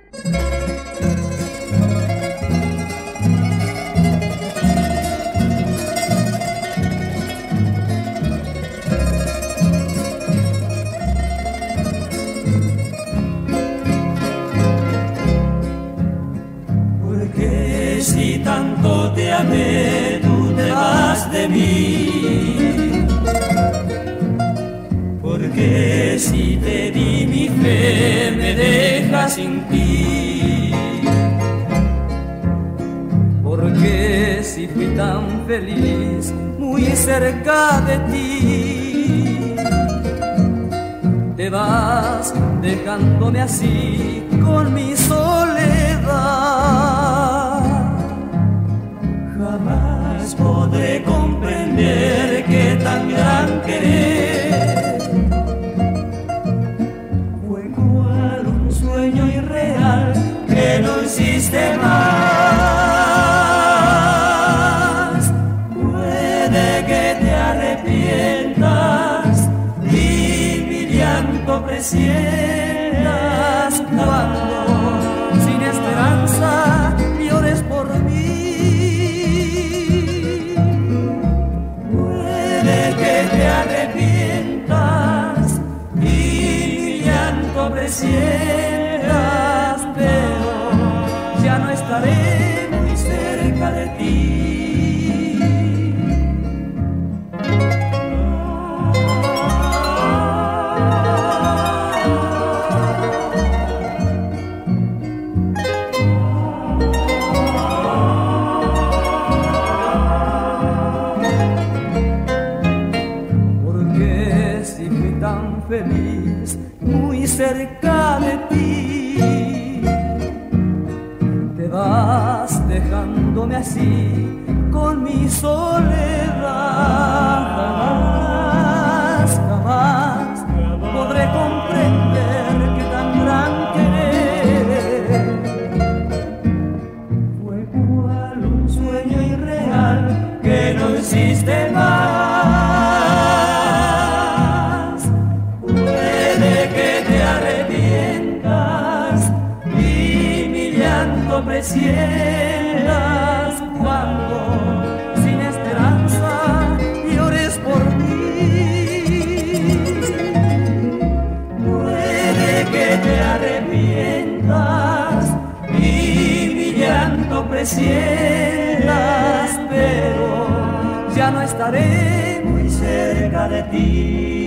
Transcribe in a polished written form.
Porque si tanto te amé, tú te vas de mí. Porque si te di mi fe, me dejas sin ti. Porque si fui tan feliz, muy cerca de ti, te vas dejándome así con mi soledad. Jamás podré comprender que tan gran querer fue cual un sueño irreal que no hiciste más. Puede que te arrepientas y mi llanto presientas cuando sin esperanza llores por mí. Puede que te arrepientas y mi llanto presientas, pero ya no estaré muy cerca de ti. Porque si fui tan feliz, muy cerca de ti, te vas dejándome así con mi soledad. Jamás, jamás podré comprender que tan gran querer fue cual un sueño irreal que no hiciste más. Puede que te arrepientas y mi llanto presientas cuando sin esperanza llores por mí. Puede que te arrepientas y mi llanto presientas, pero ya no estaré muy cerca de ti.